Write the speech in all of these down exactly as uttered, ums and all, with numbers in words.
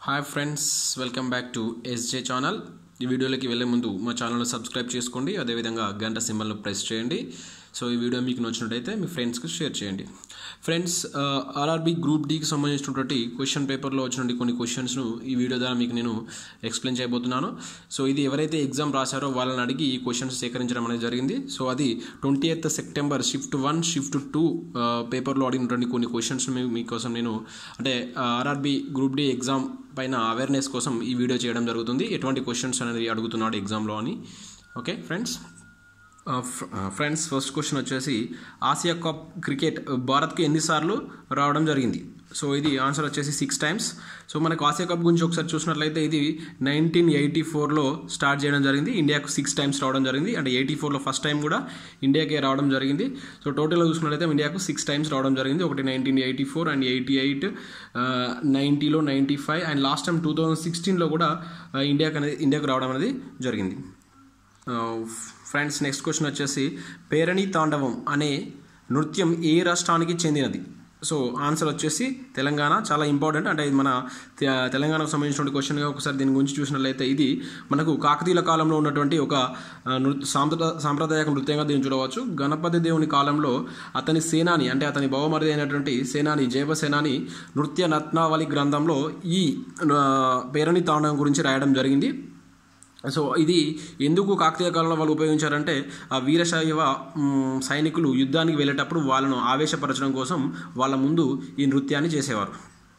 Hi friends, welcome back to SJ channel. ఈ వీడియోలోకి వెళ్ళే ముందు మా ఛానల్ని సబ్స్క్రైబ్ చేసుకోండి, అదేవిధంగా గంట సింబల్ను ప్రెస్ చేయండి. సో ఈ వీడియో మీకు నచ్చినట్టయితే మీ ఫ్రెండ్స్కి షేర్ చేయండి. ఫ్రెండ్స్, ఆర్ఆర్బీ గ్రూప్ డీకి సంబంధించినటువంటి క్వశ్చన్ పేపర్లో వచ్చినటువంటి కొన్ని క్వశ్చన్స్ను ఈ వీడియో ద్వారా మీకు నేను ఎక్స్ప్లెయిన్ చేయబోతున్నాను. సో ఇది ఎవరైతే ఎగ్జామ్ రాశారో వాళ్ళని అడిగి ఈ క్వశ్చన్స్ సేకరించడం అనేది జరిగింది. సో అది twenty eighth September shift one shift two పేపర్లో అడిగినటువంటి కొన్ని క్వశ్చన్స్ మీకోసం నేను అంటే ఆర్ఆర్బీ గ్రూప్ డి ఎగ్జామ్ పైన అవేర్నెస్ కోసం ఈ వీడియో చేయడం జరుగుతుంది. ఎటువంటి క్వశ్చన్స్ అనేది అడుగుతున్నాడు ఎగ్జామ్లో అని. Okay friends friends first question వచ్చేసి ఆసియా కప్ క్రికెట్ భారత్కి ఎన్నిసార్లు రావడం జరిగింది? సో ఇది ఆన్సర్ వచ్చేసి సిక్స్ టైమ్స్. సో మనకు ఆసియా కప్ గురించి ఒకసారి చూసినట్లయితే ఇది నైన్టీన్ ఎయిటీ ఫోర్లో స్టార్ట్ చేయడం జరిగింది. ఇండియాకు సిక్స్ టైమ్స్ రావడం జరిగింది. అంటే ఎయిటీ ఫోర్లో ఫస్ట్ టైం కూడా ఇండియాకే రావడం జరిగింది. సో టోటల్గా చూసినట్లయితే ఇండియాకు సిక్స్ టైమ్స్ రావడం జరిగింది. ఒకటి nineteen eighty four and eighty eight నైంటీలో ninety five and last time two thousand సిక్స్టీన్లో కూడా ఇండియాకి అనేది ఇండియాకు రావడం అనేది జరిగింది. ఫ్రెండ్స్ నెక్స్ట్ క్వశ్చన్ వచ్చేసి పేరణి తాండవం అనే నృత్యం ఏ రాష్ట్రానికి చెందినది? సో ఆన్సర్ వచ్చేసి తెలంగాణ. చాలా ఇంపార్టెంట్, అంటే ఇది మన తెలంగాణకు సంబంధించిన క్వశ్చన్గా ఒకసారి దీని గురించి చూసినట్లయితే ఇది మనకు కాకతీయుల కాలంలో ఉన్నటువంటి ఒక నృత్య సాంప్రదా సాంప్రదాయక నృత్యంగా దీన్ని చూడవచ్చు. గణపతి దేవుని కాలంలో అతని సేనాని అంటే అతని బహుమతి అయినటువంటి సేనాని జయపసేనాని నృత్య రత్నావళి గ్రంథంలో ఈ పేరణి తాండవం గురించి రాయడం జరిగింది. సో ఇది ఎందుకు కాకతీయ కాలంలో వాళ్ళు ఉపయోగించారంటే ఆ వీరశైవ సైనికులు యుద్ధానికి వెళ్ళేటప్పుడు వాళ్ళను ఆవేశపరచడం కోసం వాళ్ళ ముందు ఈ నృత్యాన్ని చేసేవారు.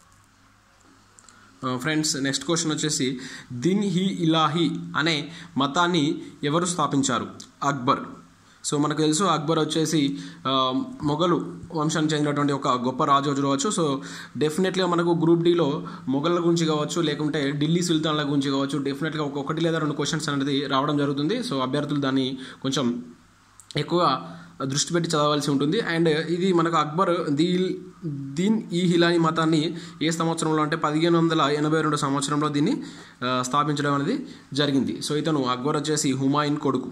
ఫ్రెండ్స్ నెక్స్ట్ క్వశ్చన్ వచ్చేసి దిన్ హీ ఇలాహీ అనే మతాన్ని ఎవరు స్థాపించారు? అక్బర్. సో మనకు తెలుసు అక్బర్ వచ్చేసి మొఘలు వంశానికి చెందినటువంటి ఒక గొప్ప రాజు చూడవచ్చు. సో డెఫినెట్గా మనకు గ్రూప్ డీలో మొఘళ్ళ గురించి కావచ్చు, లేకుంటే ఢిల్లీ సుల్తాన్ల గురించి కావచ్చు, డెఫినెట్గా ఒక్కొక్కటి లేదా రెండు క్వశ్చన్స్ అనేది రావడం జరుగుతుంది. సో అభ్యర్థులు దాన్ని కొంచెం ఎక్కువ దృష్టి పెట్టి చదవాల్సి ఉంటుంది. అండ్ ఇది మనకు అక్బర్ దీ దీన్ ఈ హిలానీ మతాన్ని ఏ సంవత్సరంలో అంటే పదిహేను వందల ఎనభై రెండు సంవత్సరంలో దీన్ని స్థాపించడం అనేది జరిగింది. సో ఇతను అక్బర్ వచ్చేసి హుమాయూన్ కొడుకు.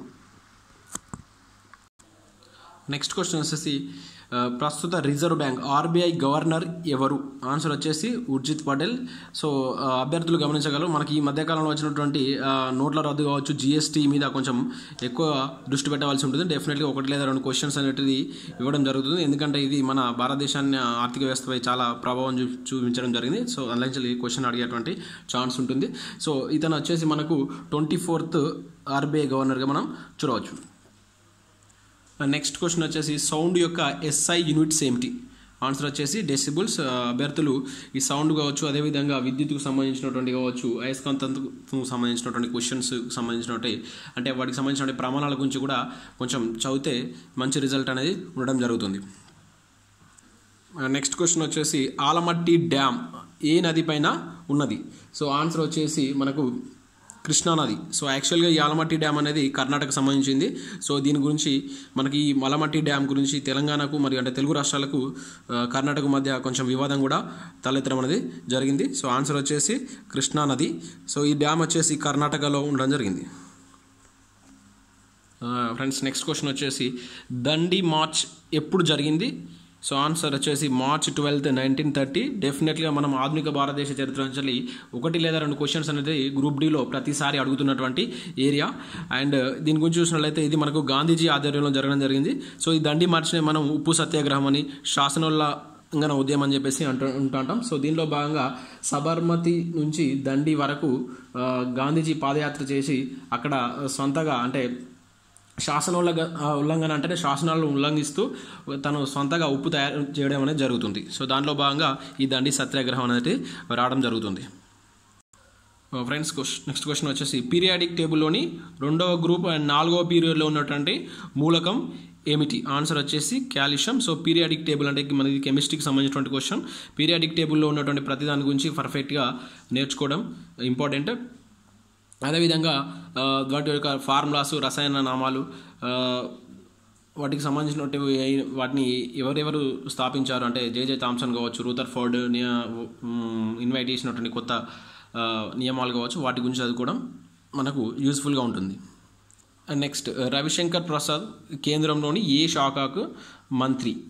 నెక్స్ట్ క్వశ్చన్ వచ్చేసి ప్రస్తుత రిజర్వ్ బ్యాంక్ ఆర్బీఐ గవర్నర్ ఎవరు? ఆన్సర్ వచ్చేసి ఉర్జిత్ పటేల్. సో అభ్యర్థులు గమనించగలరు, మనకి ఈ మధ్యకాలంలో వచ్చినటువంటి నోట్ల రద్దు కావచ్చు, జిఎస్టీ మీద కొంచెం ఎక్కువ దృష్టి పెట్టవలసి ఉంటుంది. డెఫినెట్గా ఒకటి లేదా రెండు క్వశ్చన్స్ అనేటిది ఇవ్వడం జరుగుతుంది, ఎందుకంటే ఇది మన భారతదేశాన్ని ఆర్థిక వ్యవస్థపై చాలా ప్రభావం చూ చూపించడం జరిగింది. సో అందులో క్వశ్చన్ అడిగేటువంటి ఛాన్స్ ఉంటుంది. సో ఇతను వచ్చేసి మనకు ట్వంటీ ఫోర్త్ ఆర్బీఐ గవర్నర్గా మనం చూడవచ్చు. నెక్స్ట్ క్వశ్చన్ వచ్చేసి సౌండ్ యొక్క ఎస్ఐ యూనిట్స్ ఏమిటి? ఆన్సర్ వచ్చేసి డెసిబుల్స్. అభ్యర్థులు ఈ సౌండ్ కావచ్చు, అదేవిధంగా విద్యుత్కు సంబంధించినటువంటి కావచ్చు, అయస్కాంతంకు సంబంధించినటువంటి క్వశ్చన్స్ సంబంధించినటువంటి అంటే వాటికి సంబంధించిన ప్రమాణాల గురించి కూడా కొంచెం చదివితే మంచి రిజల్ట్ అనేది ఉండడం జరుగుతుంది. నెక్స్ట్ క్వశ్చన్ వచ్చేసి ఆలమట్టి డ్యామ్ ఏ నది పైన ఉన్నది? సో ఆన్సర్ వచ్చేసి మనకు కృష్ణానది. సో యాక్చువల్గా ఈ ఆలమట్టి డ్యామ్ అనేది కర్ణాటకకు సంబంధించింది. సో దీని గురించి మనకి ఈ ఆలమట్టి డ్యామ్ గురించి తెలంగాణకు మరియు అంటే తెలుగు రాష్ట్రాలకు కర్ణాటక మధ్య కొంచెం వివాదం కూడా తలెత్తడం అనేది జరిగింది. సో ఆన్సర్ వచ్చేసి కృష్ణానది. సో ఈ డ్యామ్ వచ్చేసి కర్ణాటకలో ఉండడం జరిగింది. ఫ్రెండ్స్ నెక్స్ట్ క్వశ్చన్ వచ్చేసి దండి మార్చ్ ఎప్పుడు జరిగింది? సో ఆన్సర్ వచ్చేసి మార్చ్ ట్వెల్త్ నైన్టీన్ థర్టీ. డెఫినెట్గా మనం ఆధునిక భారతదేశ చరిత్ర నుంచి ఒకటి లేదా రెండు క్వశ్చన్స్ అనేది గ్రూప్ డీలో ప్రతిసారి అడుగుతున్నటువంటి ఏరియా. అండ్ దీని గురించి చూసినట్లయితే ఇది మనకు గాంధీజీ ఆధ్వర్యంలో జరగడం జరిగింది. సో ఈ దండి మార్చిని మనం ఉప్పు సత్యాగ్రహం అని, శాసనోల్లంఘన ఉద్యమం అని చెప్పేసి అంటూ ఉంటుంటాం. సో దీనిలో భాగంగా సబర్మతి నుంచి దండి వరకు గాంధీజీ పాదయాత్ర చేసి అక్కడ సొంతగా అంటే శాసనోల్లంఘ ఉల్లంఘన అంటే శాసనాలను ఉల్లంఘిస్తూ తను సొంతగా ఉప్పు తయారు చేయడం అనేది జరుగుతుంది. సో దాంట్లో భాగంగా ఈ దండి సత్యాగ్రహం అనేది రావడం జరుగుతుంది. ఫ్రెండ్స్ నెక్స్ట్ క్వశ్చన్ వచ్చేసి పీరియాడిక్ టేబుల్లోని రెండవ గ్రూప్ అండ్ నాలుగవ పీరియడ్లో ఉన్నటువంటి మూలకం ఏమిటి? ఆన్సర్ వచ్చేసి కాల్షియం. సో పీరియాడిక్ టేబుల్ అంటే మనకి కెమిస్ట్రీకి సంబంధించినటువంటి క్వశ్చన్. పీరియాడిక్ టేబుల్లో ఉన్నటువంటి ప్రతి దాని గురించి పర్ఫెక్ట్గా నేర్చుకోవడం ఇంపార్టెంట్. అదేవిధంగా వాటి యొక్క ఫార్ములాసు, రసాయన నామాలు, వాటికి సంబంధించినట్టు వాటిని ఎవరెవరు స్థాపించారు అంటే జేజే థామ్సన్ కావచ్చు, రూథర్ఫోర్డ్ ఇన్వైట్ చేసినటువంటి కొత్త నియమాలు కావచ్చు, వాటి గురించి చదువుకోవడం మనకు యూస్ఫుల్గా ఉంటుంది. నెక్స్ట్ రవిశంకర్ ప్రసాద్ కేంద్రంలోని ఏ శాఖకు మంత్రి?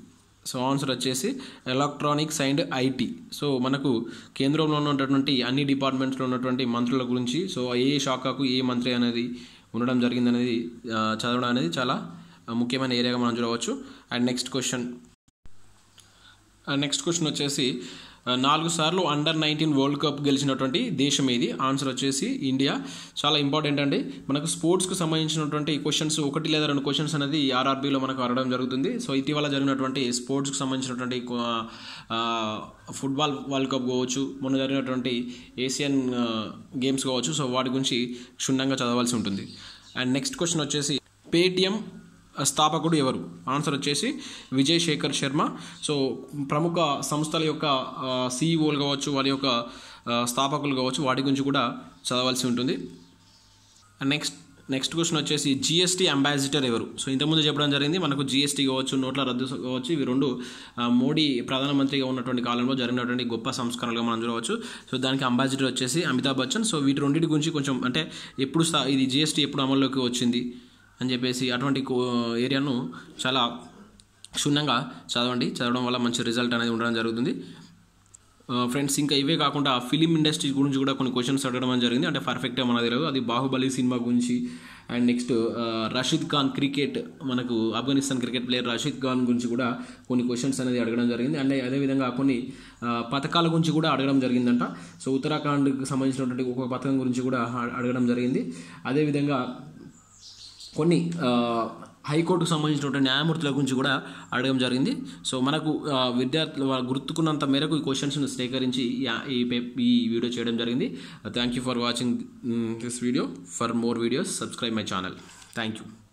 సో ఆన్సర్ వచ్చేసి ఎలక్ట్రానిక్స్ అండ్ ఐటీ. సో మనకు కేంద్రంలో ఉన్నటువంటి అన్ని డిపార్ట్మెంట్స్లో ఉన్నటువంటి మంత్రుల గురించి, సో ఏ శాఖకు ఏ మంత్రి అనేది ఉండడం జరిగిందనేది చదవడం అనేది చాలా ముఖ్యమైన ఏరియాగా మనం చూడవచ్చు. And next question next question వచ్చేసి నాలుగు సార్లు అండర్ నైన్టీన్ వరల్డ్ కప్ గెలిచినటువంటి దేశం ఏది? ఆన్సర్ వచ్చేసి ఇండియా. చాలా ఇంపార్టెంట్ అండి. మనకు స్పోర్ట్స్కు సంబంధించినటువంటి క్వశ్చన్స్ ఒకటి లేదా రెండు క్వశ్చన్స్ అనేది ఆర్ఆర్బీలో మనకు అడగడం జరుగుతుంది. సో ఇటీవల జరిగినటువంటి స్పోర్ట్స్కి సంబంధించినటువంటి ఫుట్బాల్ వరల్డ్ కప్ కావచ్చు, మొన్న జరిగినటువంటి ఏషియన్ గేమ్స్ కావచ్చు, సో వాటి గురించి క్షుణ్ణంగా చదవాల్సి ఉంటుంది. అండ్ నెక్స్ట్ క్వశ్చన్ వచ్చేసి పేటిఎం స్థాపకుడు ఎవరు? ఆన్సర్ వచ్చేసి విజయ్ శేఖర్ శర్మ. సో ప్రముఖ సంస్థల యొక్క సీఈఓలు కావచ్చు, వారి యొక్క స్థాపకులు కావచ్చు, వాటి గురించి కూడా చదవాల్సి ఉంటుంది. నెక్స్ట్ నెక్స్ట్ క్వశ్చన్ వచ్చేసి జిఎస్టీ అంబాసిడర్ ఎవరు? సో ఇంతకుముందు చెప్పడం జరిగింది, మనకు జిఎస్టీ కావచ్చు, నోట్ల రద్దు కావచ్చు, ఇవి రెండు మోడీ ప్రధానమంత్రిగా ఉన్నటువంటి కాలంలో జరిగినటువంటి గొప్ప సంస్కరణలుగా మనం చూడవచ్చు. సో దానికి అంబాసిడర్ వచ్చేసి అమితాబ్ బచ్చన్. సో వీటి రెండింటి గురించి కొంచెం అంటే ఎప్పుడు ఇది జిఎస్టీ ఎప్పుడు అమల్లోకి వచ్చింది అని చెప్పేసి అటువంటి ఏరియాను చాలా క్షుణ్ణంగా చదవండి. చదవడం వల్ల మంచి రిజల్ట్ అనేది ఉండడం జరుగుతుంది ఫ్రెండ్స్. ఇంకా ఇవే కాకుండా ఫిలిం ఇండస్ట్రీ గురించి కూడా కొన్ని క్వశ్చన్స్ అడగడం జరిగింది. అంటే పర్ఫెక్ట్గా మనకు తెలియదు, అది బాహుబలి సినిమా గురించి. And next Rashid Khan cricket, మనకు ఆఫ్ఘనిస్తాన్ క్రికెట్ ప్లేయర్ రషీద్ ఖాన్ గురించి కూడా కొన్ని క్వశ్చన్స్ అనేది అడగడం జరిగింది. అండ్ అదేవిధంగా కొన్ని పథకాల గురించి కూడా అడగడం జరిగిందంట. సో ఉత్తరాఖండ్కి సంబంధించినటువంటి ఒక పథకం గురించి కూడా అడగడం జరిగింది. అదేవిధంగా కొన్ని హైకోర్టుకు సంబంధించినటువంటి న్యాయమూర్తుల గురించి కూడా అడగడం జరిగింది. సో మనకు విద్యార్థులు గుర్తుకున్నంత మేరకు ఈ క్వశ్చన్స్ను సేకరించి ఈ ఈ వీడియో చేయడం జరిగింది. Thank you for watching this video. For more videos subscribe my channel. Thank you.